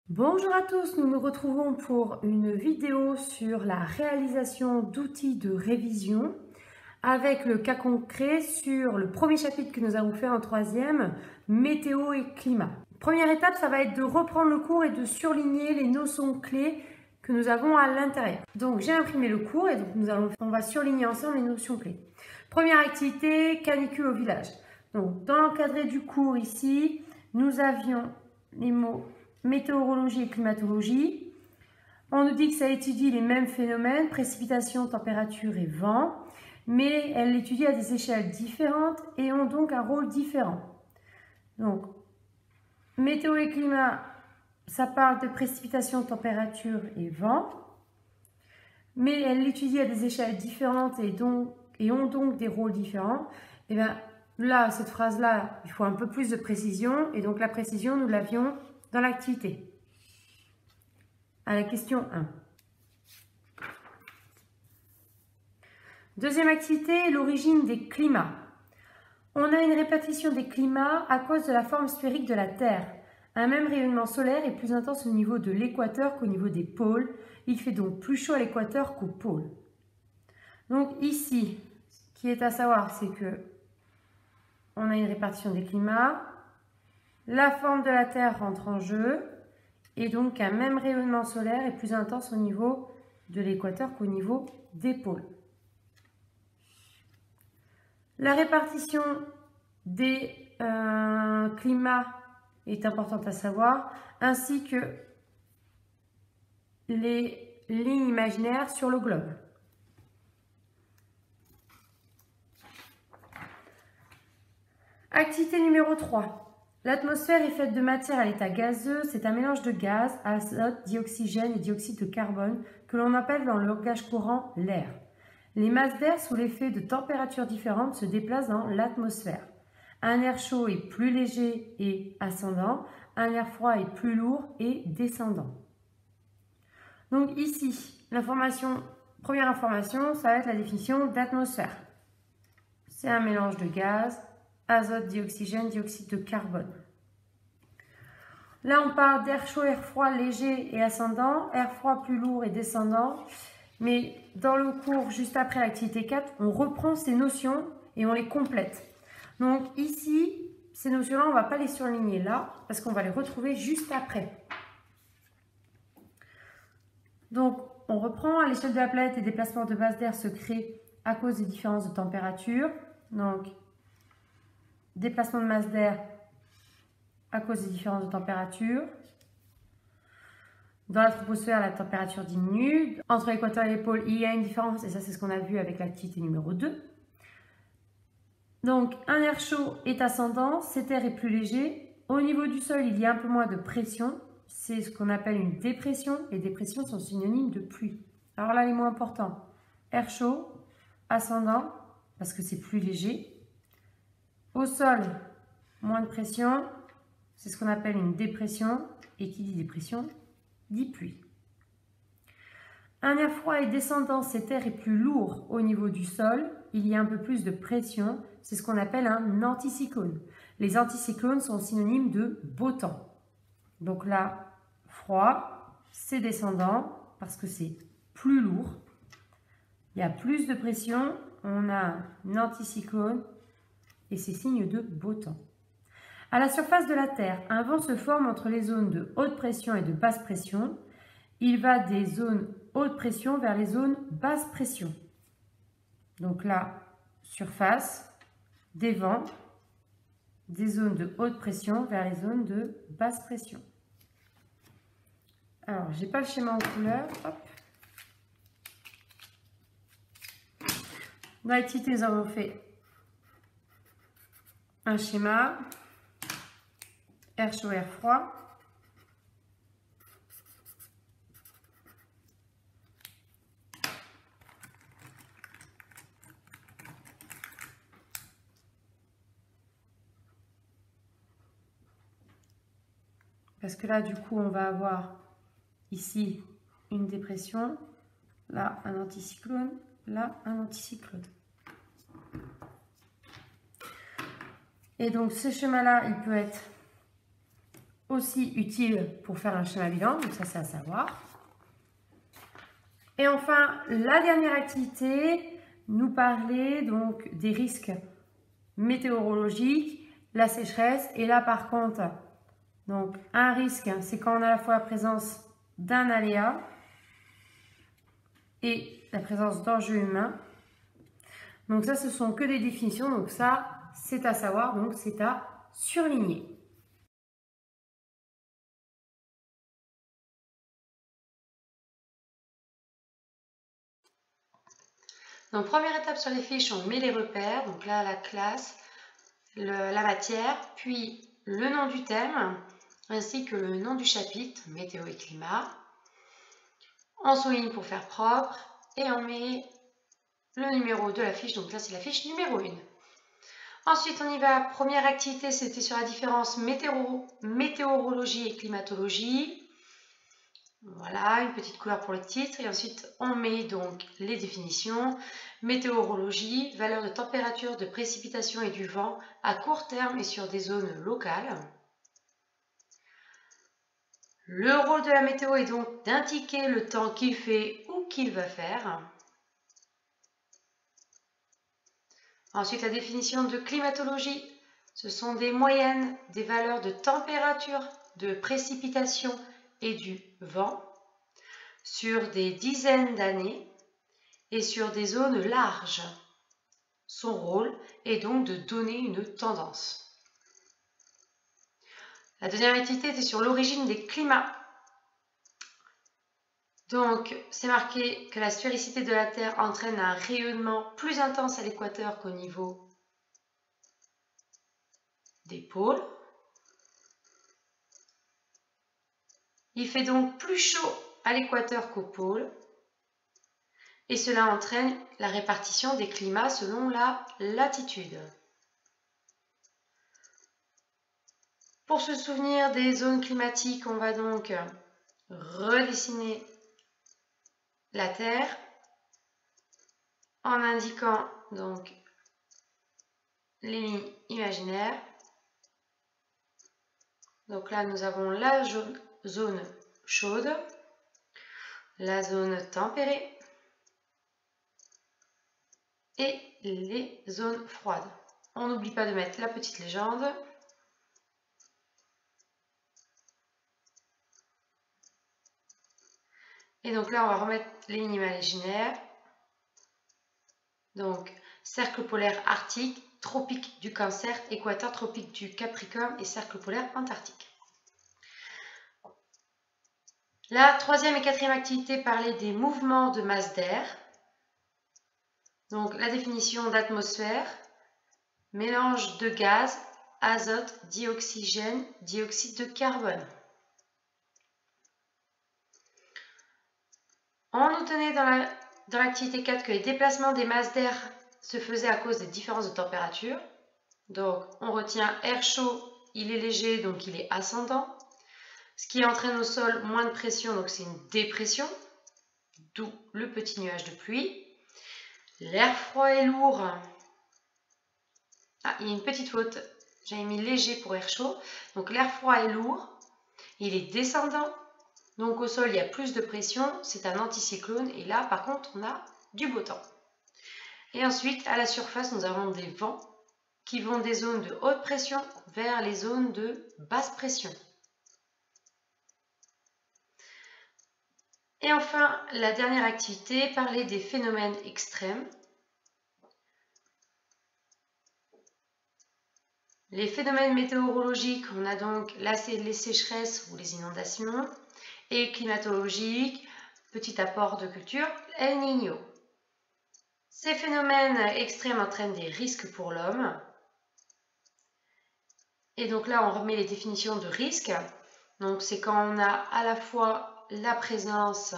Bonjour à tous, nous nous retrouvons pour une vidéo sur la réalisation d'outils de révision avec le cas concret sur le premier chapitre que nous avons fait en troisième, météo et climat. Première étape, ça va être de reprendre le cours et de surligner les notions clés que nous avons à l'intérieur. Donc j'ai imprimé le cours et donc on va surligner ensemble les notions clés. Première activité, canicule au village. Donc dans l'encadré du cours ici, nous avions les mots météorologie et climatologie. On nous dit que ça étudie les mêmes phénomènes, précipitations, température et vent, mais elle l'étudie à des échelles différentes et ont donc un rôle différent. Donc, météo et climat, ça parle de précipitations, température et vent, mais elle l'étudie à des échelles différentes et ont donc des rôles différents. Et bien là, cette phrase-là, il faut un peu plus de précision, et donc la précision, nous l'avions dans l'activité. À la question 1. Deuxième activité, l'origine des climats. On a une répartition des climats à cause de la forme sphérique de la Terre. Un même rayonnement solaire est plus intense au niveau de l'équateur qu'au niveau des pôles. Il fait donc plus chaud à l'équateur qu'au pôle. Donc ici, ce qui est à savoir, c'est que on a une répartition des climats. La forme de la Terre rentre en jeu et donc un même rayonnement solaire est plus intense au niveau de l'équateur qu'au niveau des pôles. La répartition des climats est importante à savoir, ainsi que les lignes imaginaires sur le globe. Activité numéro 3. L'atmosphère est faite de matière à l'état gazeux. C'est un mélange de gaz, azote, dioxygène et dioxyde de carbone que l'on appelle dans le langage courant l'air. Les masses d'air sous l'effet de températures différentes se déplacent dans l'atmosphère. Un air chaud est plus léger et ascendant. Un air froid est plus lourd et descendant. Donc ici, première information, ça va être la définition d'atmosphère. C'est un mélange de gaz, azote, dioxygène, dioxyde de carbone. Là, on parle d'air chaud, air froid, léger et ascendant, air froid plus lourd et descendant. Mais dans le cours, juste après l'activité 4, on reprend ces notions et on les complète. Donc ici, ces notions-là, on ne va pas les surligner là, parce qu'on va les retrouver juste après. Donc, on reprend à l'échelle de la planète, les déplacements de masse d'air se créent à cause des différences de température. Donc, déplacement de masse d'air à cause des différences de température. Dans la troposphère, la température diminue. Entre l'équateur et les pôles, il y a une différence, et ça c'est ce qu'on a vu avec l'activité numéro 2. Donc, un air chaud est ascendant, cet air est plus léger. Au niveau du sol, il y a un peu moins de pression. C'est ce qu'on appelle une dépression. Les dépressions sont synonymes de pluie. Alors là, les mots importants. Air chaud, ascendant, parce que c'est plus léger. Au sol, moins de pression, c'est ce qu'on appelle une dépression, et qui dit dépression, dit pluie. Un air froid et descendant, cet air est plus lourd au niveau du sol, il y a un peu plus de pression, c'est ce qu'on appelle un anticyclone. Les anticyclones sont synonymes de beau temps. Donc là, froid, c'est descendant, parce que c'est plus lourd, il y a plus de pression, on a un anticyclone, et c'est signe de beau temps. À la surface de la Terre, un vent se forme entre les zones de haute pression et de basse pression. Il va des zones haute pression vers les zones basse pression. Donc là, surface, des vents, des zones de haute pression vers les zones de basse pression. Alors, je n'ai pas le schéma en couleur. Hop. Dans l'activité, nous avons fait un schéma. Air chaud, air froid. Parce que là, du coup, on va avoir ici une dépression, là un anticyclone, là un anticyclone. Et donc, ce schéma-là, il peut être aussi utile pour faire un schéma bilan, donc ça c'est à savoir. Et enfin, la dernière activité, nous parler donc des risques météorologiques, la sécheresse. Et là par contre, donc un risque, c'est quand on a à la fois la présence d'un aléa et la présence d'enjeux humains. Donc ça, ce sont que des définitions, donc ça, c'est à savoir, donc c'est à surligner. Donc première étape sur les fiches, on met les repères, donc là la classe, la matière, puis le nom du thème, ainsi que le nom du chapitre, météo et climat. On souligne pour faire propre et on met le numéro de la fiche, donc là c'est la fiche numéro 1. Ensuite on y va, première activité c'était sur la différence météorologie et climatologie. Voilà, une petite couleur pour le titre. Et ensuite, on met donc les définitions. Météorologie, valeur de température, de précipitation et du vent à court terme et sur des zones locales. Le rôle de la météo est donc d'indiquer le temps qu'il fait ou qu'il va faire. Ensuite, la définition de climatologie. Ce sont des moyennes, des valeurs de température, de précipitation et du vent sur des dizaines d'années et sur des zones larges. Son rôle est donc de donner une tendance. La deuxième activité était sur l'origine des climats. Donc, c'est marqué que la sphéréicité de la Terre entraîne un rayonnement plus intense à l'équateur qu'au niveau des pôles. Il fait donc plus chaud à l'équateur qu'au pôle. Et cela entraîne la répartition des climats selon la latitude. Pour se souvenir des zones climatiques, on va donc redessiner la Terre en indiquant donc les lignes imaginaires. Donc là, nous avons la zone chaude, la zone tempérée et les zones froides. On n'oublie pas de mettre la petite légende. Et donc là, on va remettre les lignes imaginaires. Donc, cercle polaire arctique, tropique du Cancer, équateur tropique du Capricorne et cercle polaire antarctique. La troisième et quatrième activité parlait des mouvements de masse d'air. Donc, la définition d'atmosphère, mélange de gaz, azote, dioxygène, dioxyde de carbone. On nous tenait dans l'activité 4 que les déplacements des masses d'air se faisaient à cause des différences de température. Donc, on retient air chaud, il est léger, donc il est ascendant. Ce qui entraîne au sol moins de pression, donc c'est une dépression, d'où le petit nuage de pluie. L'air froid et lourd. Ah, il y a une petite faute, j'avais mis léger pour air chaud. Donc l'air froid et lourd, il est descendant. Donc au sol, il y a plus de pression, c'est un anticyclone. Et là, par contre, on a du beau temps. Et ensuite, à la surface, nous avons des vents qui vont des zones de haute pression vers les zones de basse pression. Et enfin, la dernière activité parlait des phénomènes extrêmes. Les phénomènes météorologiques, on a donc les sécheresses ou les inondations, et climatologiques, petit apport de culture, El Niño. Ces phénomènes extrêmes entraînent des risques pour l'homme. Et donc là, on remet les définitions de risque. Donc c'est quand on a à la fois la présence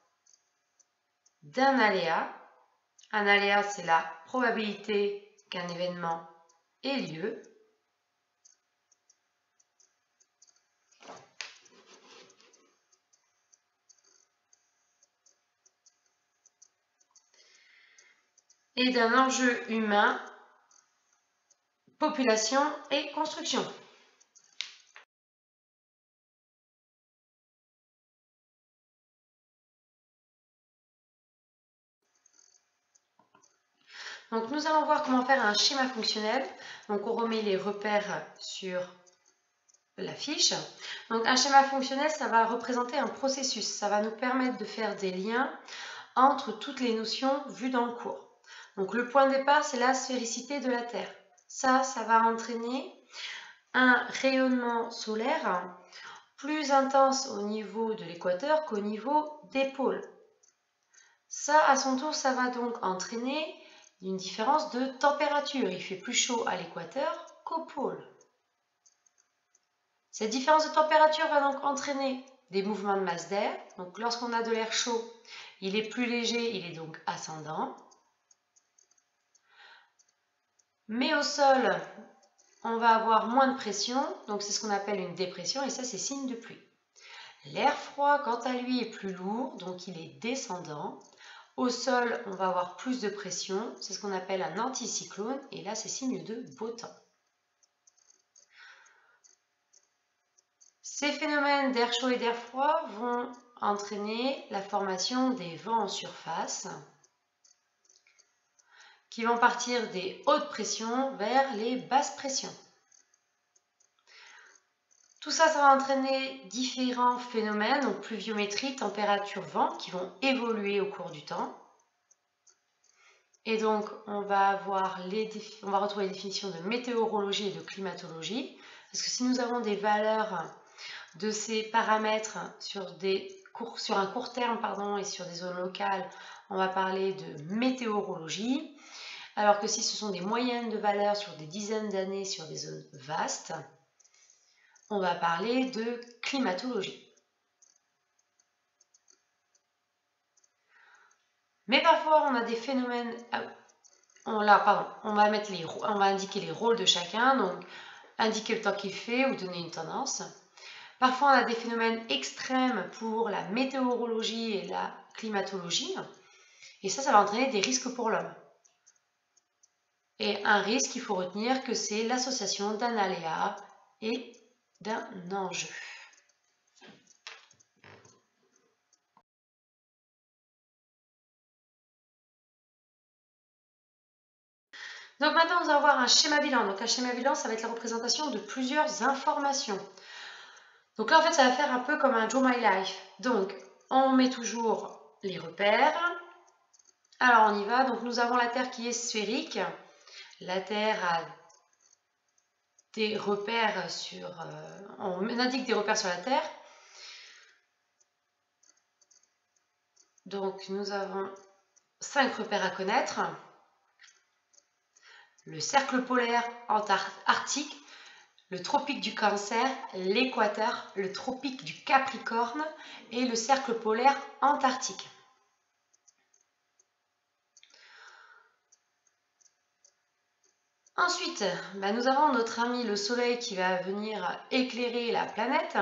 d'un aléa. Un aléa, c'est la probabilité qu'un événement ait lieu. Et d'un enjeu humain, population et construction. Donc nous allons voir comment faire un schéma fonctionnel. Donc on remet les repères sur la fiche. Donc un schéma fonctionnel, ça va représenter un processus. Ça va nous permettre de faire des liens entre toutes les notions vues dans le cours. Donc le point de départ, c'est la sphéricité de la Terre. Ça va entraîner un rayonnement solaire plus intense au niveau de l'équateur qu'au niveau des pôles. Ça, à son tour, ça va donc entraîner une différence de température. Il fait plus chaud à l'équateur qu'au pôle. Cette différence de température va donc entraîner des mouvements de masse d'air. Donc lorsqu'on a de l'air chaud, il est plus léger, il est donc ascendant. Mais au sol, on va avoir moins de pression, donc c'est ce qu'on appelle une dépression, et ça c'est signe de pluie. L'air froid, quant à lui, est plus lourd, donc il est descendant. Au sol, on va avoir plus de pression, c'est ce qu'on appelle un anticyclone, et là c'est signe de beau temps. Ces phénomènes d'air chaud et d'air froid vont entraîner la formation des vents en surface qui vont partir des hautes pressions vers les basses pressions. Tout ça, ça va entraîner différents phénomènes, donc pluviométrie, température, vent, qui vont évoluer au cours du temps. Et donc, on va retrouver les définitions de météorologie et de climatologie, parce que si nous avons des valeurs de ces paramètres sur un court terme et sur des zones locales, on va parler de météorologie, alors que si ce sont des moyennes de valeurs sur des dizaines d'années sur des zones vastes, on va parler de climatologie. Mais parfois, on a des phénomènes... on va indiquer les rôles de chacun, donc indiquer le temps qu'il fait ou donner une tendance. Parfois, on a des phénomènes extrêmes pour la météorologie et la climatologie. Et ça va entraîner des risques pour l'homme. Et un risque, il faut retenir que c'est l'association d'un aléa et d'un enjeu. Donc maintenant, nous allons voir un schéma bilan. Donc un schéma bilan, ça va être la représentation de plusieurs informations. Donc là, en fait, ça va faire un peu comme un Draw My Life. Donc, on met toujours les repères. Alors, on y va. Donc, nous avons la Terre qui est sphérique. La Terre a des repères on indique des repères sur la Terre. Donc, nous avons 5 repères à connaître. Le cercle polaire arctique, le tropique du Cancer, l'équateur, le tropique du Capricorne et le cercle polaire antarctique. Ensuite, nous avons notre ami le Soleil qui va venir éclairer la planète.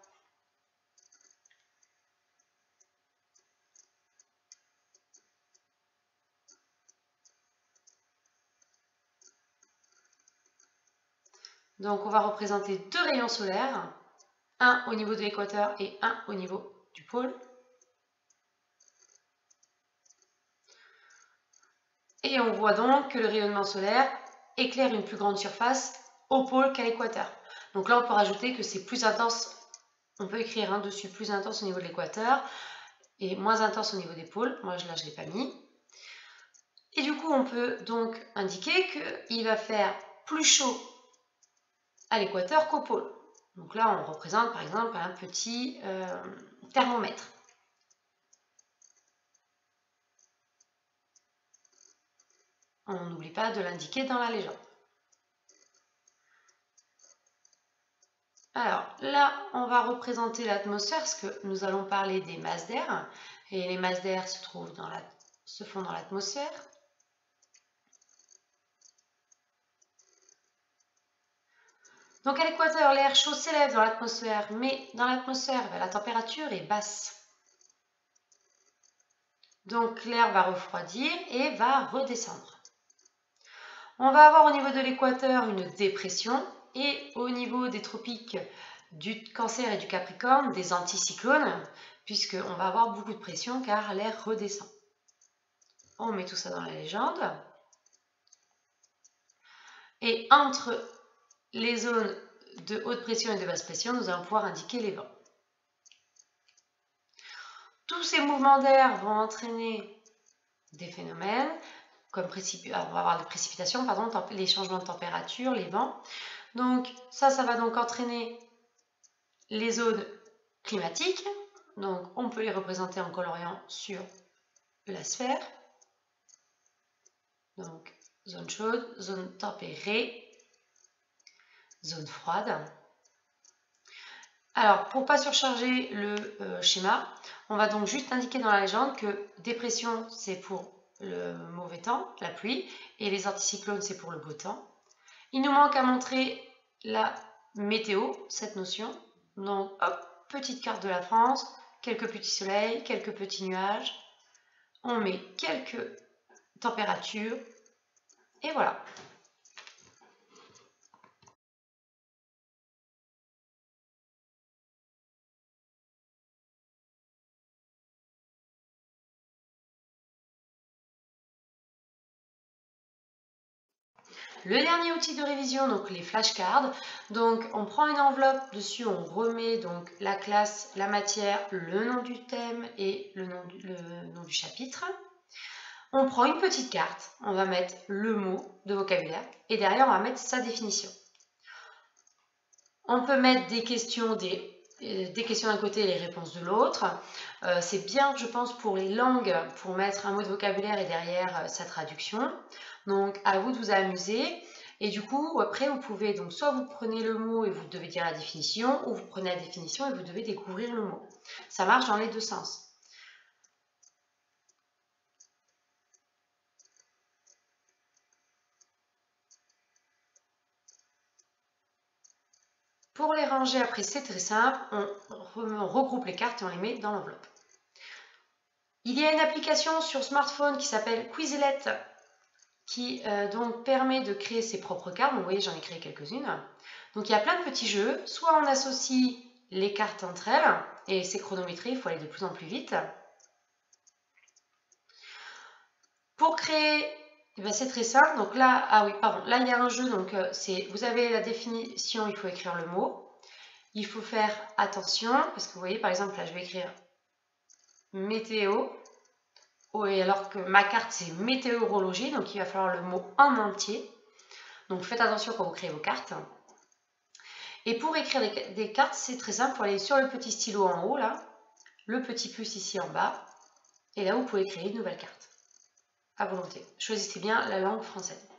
Donc on va représenter 2 rayons solaires, un au niveau de l'équateur et un au niveau du pôle. Et on voit donc que le rayonnement solaire éclaire une plus grande surface au pôle qu'à l'équateur. Donc là on peut rajouter que c'est plus intense, on peut écrire dessus plus intense au niveau de l'équateur et moins intense au niveau des pôles. Moi là je ne l'ai pas mis. Et du coup on peut donc indiquer qu'il va faire plus chaud à l'équateur qu'au pôle. Donc là, on représente par exemple un petit thermomètre. On n'oublie pas de l'indiquer dans la légende. Alors là, on va représenter l'atmosphère parce que nous allons parler des masses d'air. Et les masses d'air se font dans l'atmosphère. Donc à l'équateur, l'air chaud s'élève dans l'atmosphère, mais dans l'atmosphère, la température est basse. Donc l'air va refroidir et va redescendre. On va avoir au niveau de l'équateur une dépression et au niveau des tropiques du Cancer et du Capricorne des anticyclones, puisqu'on va avoir beaucoup de pression car l'air redescend. On met tout ça dans la légende. Et entre les zones de haute pression et de basse pression, nous allons pouvoir indiquer les vents. Tous ces mouvements d'air vont entraîner des phénomènes, comme on va avoir les précipitations, pardon, les changements de température, les vents. Donc ça va donc entraîner les zones climatiques. Donc on peut les représenter en coloriant sur la sphère. Donc zone chaude, zone tempérée, zone froide. Alors, pour ne pas surcharger le schéma, on va donc juste indiquer dans la légende que dépression, c'est pour le mauvais temps, la pluie, et les anticyclones, c'est pour le beau temps. Il nous manque à montrer la météo, cette notion. Donc, hop, petite carte de la France, quelques petits soleils, quelques petits nuages. On met quelques températures, et voilà. Le dernier outil de révision, donc les flashcards. Donc on prend une enveloppe, dessus on remet donc la classe, la matière, le nom du thème et le nom du chapitre. On prend une petite carte, on va mettre le mot de vocabulaire et derrière on va mettre sa définition. On peut mettre des questions d'un côté et les réponses de l'autre. C'est bien, je pense, pour les langues, pour mettre un mot de vocabulaire et derrière sa traduction. Donc, à vous de vous amuser. Et du coup, après, vous pouvez, donc, soit vous prenez le mot et vous devez dire la définition, ou vous prenez la définition et vous devez découvrir le mot. Ça marche dans les deux sens. Pour les ranger, après, c'est très simple. On regroupe les cartes et on les met dans l'enveloppe. Il y a une application sur smartphone qui s'appelle Quizlet qui donc permet de créer ses propres cartes. Donc, vous voyez, j'en ai créé quelques-unes. Donc, il y a plein de petits jeux. Soit on associe les cartes entre elles, et c'est chronométré, il faut aller de plus en plus vite. Pour créer, eh ben, c'est très simple. Donc là, ah oui, pardon, là il y a un jeu. Donc vous avez la définition, il faut écrire le mot. Il faut faire attention, parce que vous voyez, par exemple, là je vais écrire météo. Oui, alors que ma carte c'est météorologie, donc il va falloir le mot en entier. Donc faites attention quand vous créez vos cartes. Et pour écrire des cartes, c'est très simple, il faut aller sur le petit stylo en haut, là, le petit plus ici en bas, et là vous pouvez créer une nouvelle carte, à volonté. Choisissez bien la langue française.